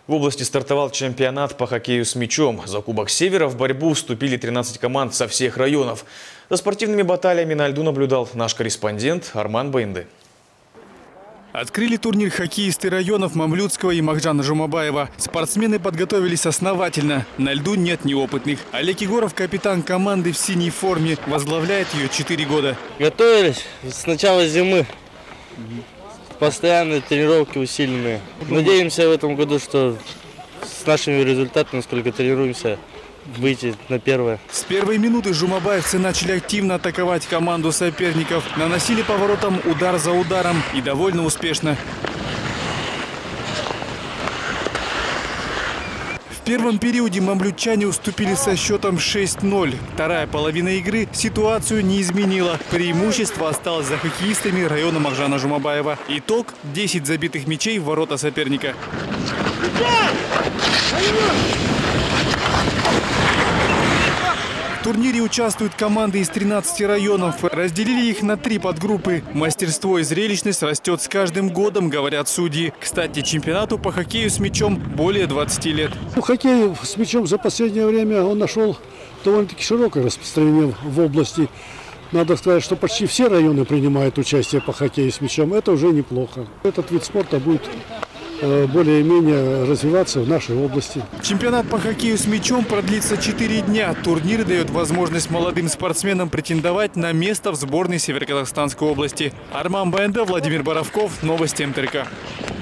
В области стартовал чемпионат по хоккею с мячом. За Кубок Севера в борьбу вступили 13 команд со всех районов. За спортивными баталиями на льду наблюдал наш корреспондент Арман Баинды. Открыли турнир хоккеисты районов Мамлютского и Махджана Жумабаева. Спортсмены подготовились основательно. На льду нет неопытных. Олег Егоров, капитан команды в синей форме, возглавляет ее 4 года. Готовились с начала зимы. Постоянные тренировки усиленные. Надеемся в этом году, что с нашими результатами, сколько тренируемся, выйти на первое. С первой минуты жумабаевцы начали активно атаковать команду соперников. Наносили по воротам удар за ударом и довольно успешно. В первом периоде мамлютчане уступили со счетом 6-0. Вторая половина игры ситуацию не изменила. Преимущество осталось за хоккеистами района Махджана Жумабаева. Итог – 10 забитых мячей в ворота соперника. В турнире участвуют команды из 13 районов. Разделили их на 3 подгруппы. Мастерство и зрелищность растет с каждым годом, говорят судьи. Кстати, чемпионату по хоккею с мячом более 20 лет. Хоккей с мячом за последнее время он нашел довольно-таки широкое распространение в области. Надо сказать, что почти все районы принимают участие по хоккею с мячом. Это уже неплохо. Этот вид спорта будет более-менее развиваться в нашей области. Чемпионат по хоккею с мячом продлится 4 дня. Турнир дает возможность молодым спортсменам претендовать на место в сборной Северо-Казахстанской области. Арман Баинды, Владимир Боровков. Новости МТРК.